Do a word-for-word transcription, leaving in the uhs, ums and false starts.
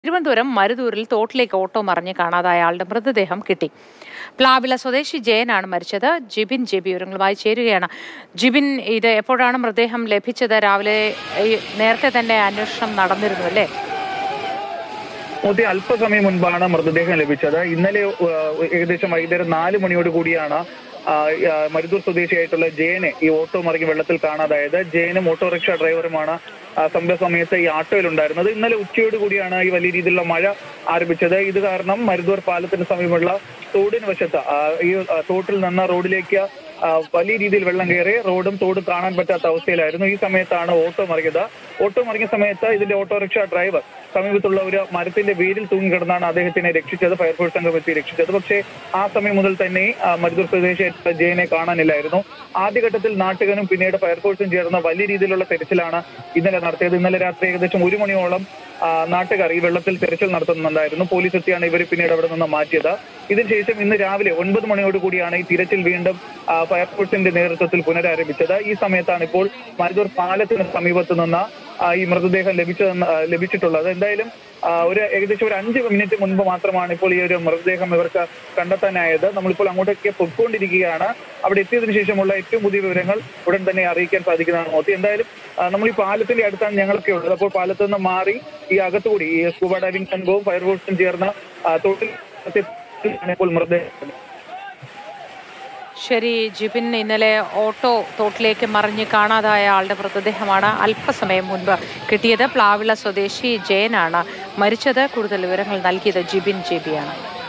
Thiruvananthapuram മരുതൂരിൽ തോട്ടിലേക്ക് auto മറിഞ്ഞ് കാണാതായ ആളുടെ മൃതദേഹം കിട്ടി. പ്ലാവില സ്വദേശി ജയനാണ് മരിച്ചത്. ജിബിൻ ജെബി വിവരങ്ങളുമായി ചേരുകയാണ്. ജിബിൻ, ഇത് എപ്പോഴാണ് മൃതദേഹം ലഭിച്ചത്? രാവിലെ നേരത്തെ തന്നെ അന്വേഷണം നടന്നിരുന്നു അല്ലേ? മോദി അല്പസമയം മുൻപാണ് മൃതദേഹം ലഭിച്ചത്. ഇന്നലെ ഏകദേശം വൈകുന്നേരം നാല് മണിയോട് കൂടിയാണ് മരുതൂർ സ്വദേശിയായിട്ടുള്ള ജയനെ ഈ ഓട്ടോ മറിഞ്ഞ് വെള്ളത്തിൽ കാണാതായത്. ജയനും ഓട്ടോറിക്ഷ ഡ്രൈവറുമാണ് സംഭവ സമയത്ത് ഈ ഓട്ടോയിൽ ഉണ്ടായിരുന്നത്. ഇന്നലെ ഉച്ചയോട് കൂടിയാണ് ഈ വലിയ രീതിയിലുള്ള മഴ ആരംഭിച്ചത്. ഇത് കാരണം മരുതൂർ പാലത്തിന് സമീപമുള്ള തോടിന് വശത്ത് ഈ തോട്ടിൽ നിന്ന് റോഡിലേക്ക് വലിയ രീതിയിൽ വെള്ളം കയറി റോഡും തോടും കാണാൻ പറ്റാത്ത അവസ്ഥയിലായിരുന്നു. ഈ സമയത്താണ് ഓട്ടോ മറിഞ്ഞത്. ഓട്ടോ മറിഞ്ഞ സമയത്ത് ഇതിന്റെ ഓട്ടോറിക്ഷ ഡ്രൈവർ സമീപത്തുള്ള ഒരു മരത്തിന്റെ വേരിൽ തൂങ്ങിക്കിടന്നാണ് അദ്ദേഹത്തിനെ രക്ഷിച്ചത്. ഫയർഫോഴ്സ് സംഘം എത്തി രക്ഷിച്ചത്. പക്ഷേ ആ സമയം മുതൽ തന്നെ മരുതൂർ സ്വദേശി ജയനെ കാണാനില്ലായിരുന്നു. ആദ്യഘട്ടത്തിൽ നാട്ടുകാരും പിന്നീട് ഫയർഫോഴ്സും ചേർന്ന വലിയ രീതിയിലുള്ള തെരച്ചിലാണ് ഇന്നലെ നടത്തിയത്. ഇന്നലെ രാത്രി ഏകദേശം ഒരു മണിയോളം നാട്ടുകാർ ഈ വെള്ളത്തിൽ തെരച്ചിൽ നടത്തുന്നുണ്ടായിരുന്നു. പോലീസ് എത്തിയാണ് ഇവർ പിന്നീട് അവിടെ നിന്ന് മാറ്റിയത്. ഇതിനുശേഷം ഇന്ന് രാവിലെ ഒൻപത് മണിയോട് കൂടിയാണ് ഈ തിരച്ചിൽ വീണ്ടും ഫയർഫോഴ്സിന്റെ നേതൃത്വത്തിൽ പുനരാരംഭിച്ചത്. ഈ സമയത്താണ് ഇപ്പോൾ മരുതൂർ പാലത്തിന് സമീപത്ത് നിന്ന് ഈ മൃതദേഹം ലഭിച്ചതെന്ന് ലഭിച്ചിട്ടുള്ളത്. എന്തായാലും ഒരു ഏകദേശം ഒരു അഞ്ച് മിനിറ്റ് മുൻപ് മാത്രമാണ് ഇപ്പോൾ ഈ ഒരു മൃതദേഹം ഇവർക്ക് കണ്ടെത്താനായത്. നമ്മളിപ്പോൾ അങ്ങോട്ടേക്ക് പൊയ്ക്കൊണ്ടിരിക്കുകയാണ്. അവിടെ എത്തിയതിനു ശേഷമുള്ള ഏറ്റവും പുതിയ വിവരങ്ങൾ ഉടൻ തന്നെ അറിയിക്കാൻ സാധിക്കുന്നതാണ്. മോത്തി, എന്തായാലും നമ്മൾ ഈ പാലത്തിന്റെ അടുത്താണ് ഞങ്ങളൊക്കെ ഉള്ളത്. അപ്പോൾ പാലത്ത് നിന്ന് മാറി ഈ അകത്തുകൂടി ഈ സ്കൂബ ഡൈവിംഗ് സംഘവും ഫയർഫോഴ്സും ചേർന്ന തോട്ടിൽ ഇപ്പോൾ മൃതദേഹം. ശരി ജിബിൻ, ഇന്നലെ ഓട്ടോ തോട്ടിലേക്ക് മറിഞ്ഞ് കാണാതായ ആളുടെ മൃതദേഹമാണ് അല്പസമയം മുൻപ് കിട്ടിയത്. പ്ലാവിള സ്വദേശി ജയനാണ് മരിച്ചത്. കൂടുതൽ വിവരങ്ങൾ നൽകിയത് ജിബിൻ ജെബിയാണ്.